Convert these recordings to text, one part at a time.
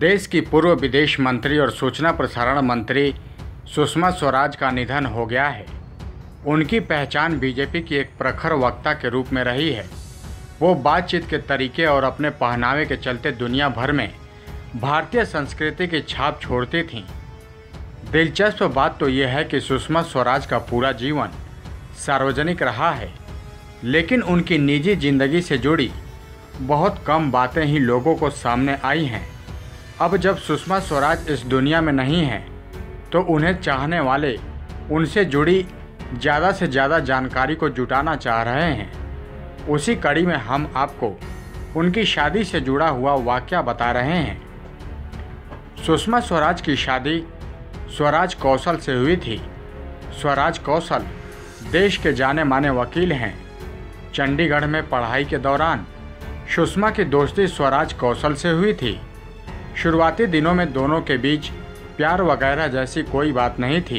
देश की पूर्व विदेश मंत्री और सूचना प्रसारण मंत्री सुषमा स्वराज का निधन हो गया है। उनकी पहचान बीजेपी की एक प्रखर वक्ता के रूप में रही है। वो बातचीत के तरीके और अपने पहनावे के चलते दुनिया भर में भारतीय संस्कृति की छाप छोड़ती थीं। दिलचस्प बात तो यह है कि सुषमा स्वराज का पूरा जीवन सार्वजनिक रहा है, लेकिन उनकी निजी जिंदगी से जुड़ी बहुत कम बातें ही लोगों को सामने आई हैं। अब जब सुषमा स्वराज इस दुनिया में नहीं हैं, तो उन्हें चाहने वाले उनसे जुड़ी ज़्यादा से ज़्यादा जानकारी को जुटाना चाह रहे हैं। उसी कड़ी में हम आपको उनकी शादी से जुड़ा हुआ वाक़या बता रहे हैं। सुषमा स्वराज की शादी स्वराज कौशल से हुई थी। स्वराज कौशल देश के जाने माने वकील हैं। चंडीगढ़ में पढ़ाई के दौरान सुषमा की दोस्ती स्वराज कौशल से हुई थी। शुरुआती दिनों में दोनों के बीच प्यार वगैरह जैसी कोई बात नहीं थी।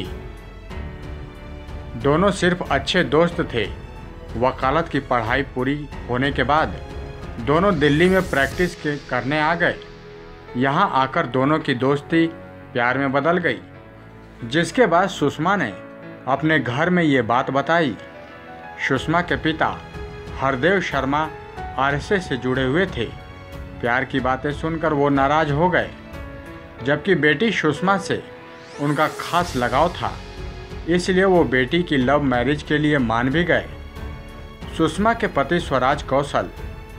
दोनों सिर्फ अच्छे दोस्त थे। वकालत की पढ़ाई पूरी होने के बाद दोनों दिल्ली में प्रैक्टिस करने आ गए। यहाँ आकर दोनों की दोस्ती प्यार में बदल गई, जिसके बाद सुषमा ने अपने घर में ये बात बताई। सुषमा के पिता हरदेव शर्मा आरएसएस से जुड़े हुए थे। प्यार की बातें सुनकर वो नाराज हो गए, जबकि बेटी सुषमा से उनका खास लगाव था, इसलिए वो बेटी की लव मैरिज के लिए मान भी गए। सुषमा के पति स्वराज कौशल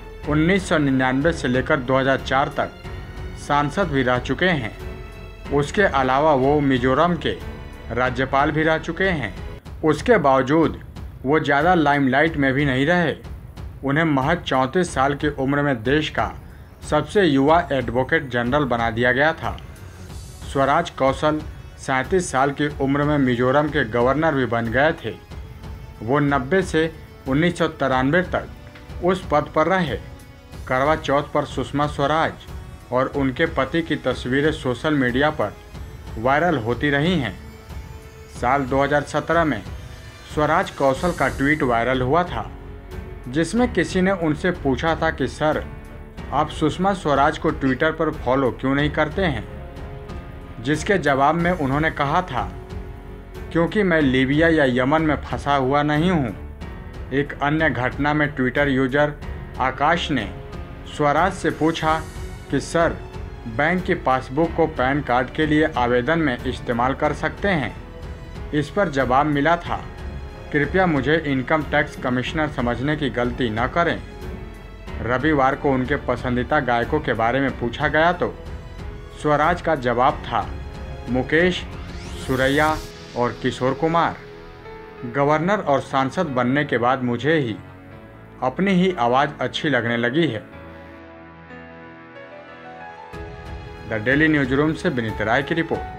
1999 से लेकर 2004 तक सांसद भी रह चुके हैं। उसके अलावा वो मिजोरम के राज्यपाल भी रह चुके हैं। उसके बावजूद वो ज़्यादा लाइमलाइट में भी नहीं रहे। उन्हें महज 34 साल की उम्र में देश का सबसे युवा एडवोकेट जनरल बना दिया गया था। स्वराज कौशल 37 साल की उम्र में मिजोरम के गवर्नर भी बन गए थे। वो 90 से 1993 तक उस पद पर रहे। करवा चौथ पर सुषमा स्वराज और उनके पति की तस्वीरें सोशल मीडिया पर वायरल होती रही हैं। साल 2017 में स्वराज कौशल का ट्वीट वायरल हुआ था, जिसमें किसी ने उनसे पूछा था कि सर, आप सुषमा स्वराज को ट्विटर पर फॉलो क्यों नहीं करते हैं? जिसके जवाब में उन्होंने कहा था, क्योंकि मैं लीबिया या यमन में फंसा हुआ नहीं हूँ। एक अन्य घटना में ट्विटर यूजर आकाश ने स्वराज से पूछा कि सर, बैंक की पासबुक को पैन कार्ड के लिए आवेदन में इस्तेमाल कर सकते हैं? इस पर जवाब मिला था, कृपया मुझे इनकम टैक्स कमिश्नर समझने की गलती न करें। रविवार को उनके पसंदीदा गायकों के बारे में पूछा गया तो स्वराज का जवाब था, मुकेश, सुरैया और किशोर कुमार। गवर्नर और सांसद बनने के बाद मुझे ही अपनी ही आवाज़ अच्छी लगने लगी है। द डेली न्यूज रूम से विनीत राय की रिपोर्ट।